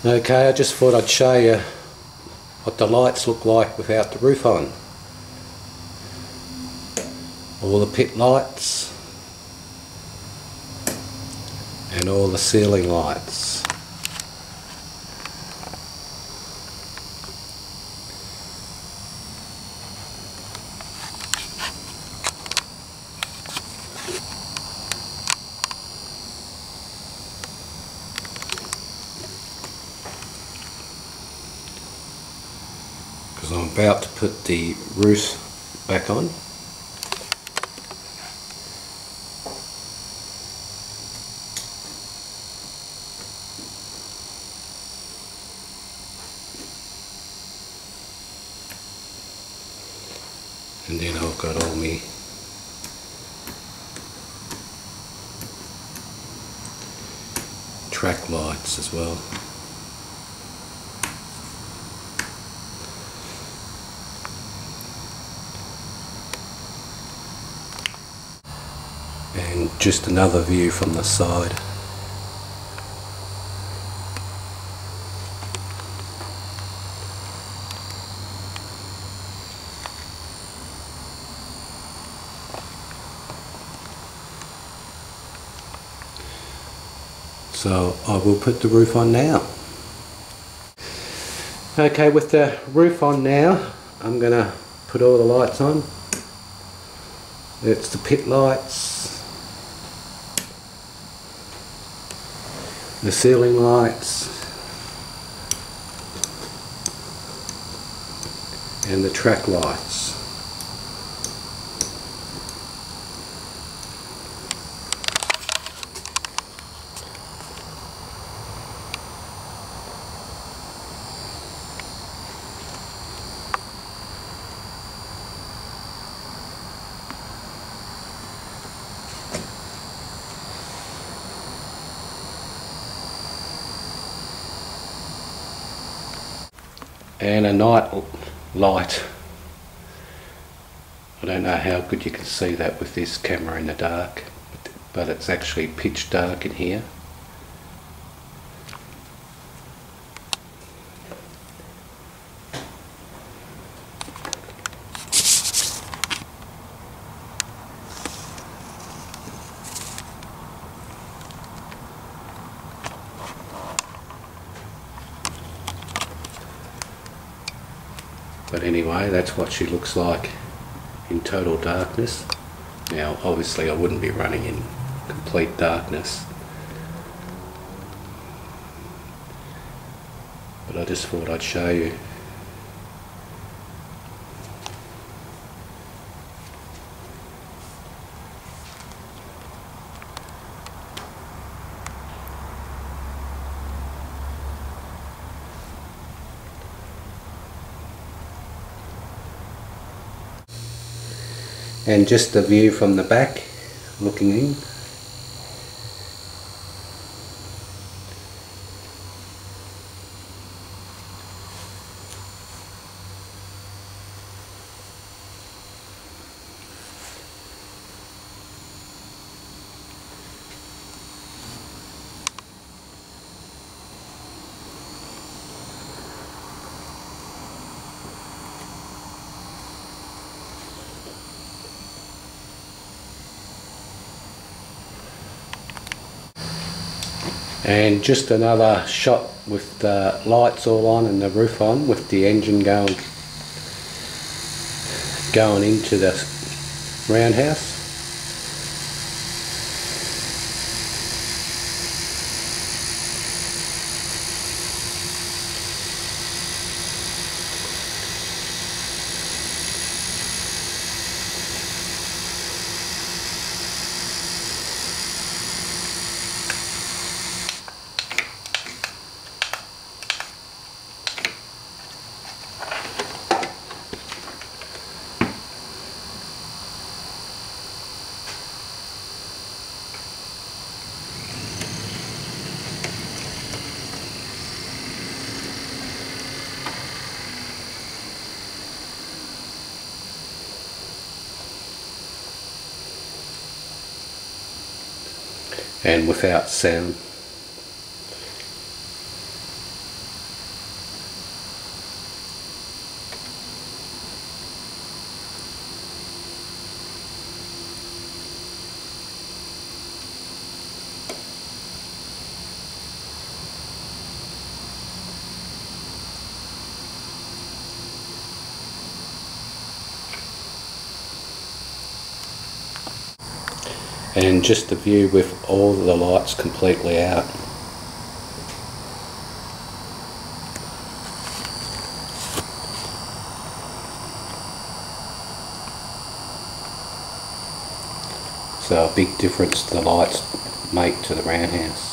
Okay, I just thought I'd show you what the lights look like without the roof on. All the pit lights and all the ceiling lights. Because I'm about to put the roof back on. And then I've got all my track lights as well. And just another view from the side. So I will put the roof on now. Okay, with the roof on now, I'm going to put all the lights on. It's the pit lights, the ceiling lights, and the track lights. And a night light. I don't know how good you can see that with this camera in the dark, but it's actually pitch dark in here. But anyway, that's what she looks like in total darkness. Now obviously I wouldn't be running in complete darkness, but I just thought I'd show you. And just the view from the back looking in. And just another shot with the lights all on and the roof on, with the engine going into the roundhouse. And without sound. and just the view with all the lights completely out. So a big difference the lights make to the Roundhouse.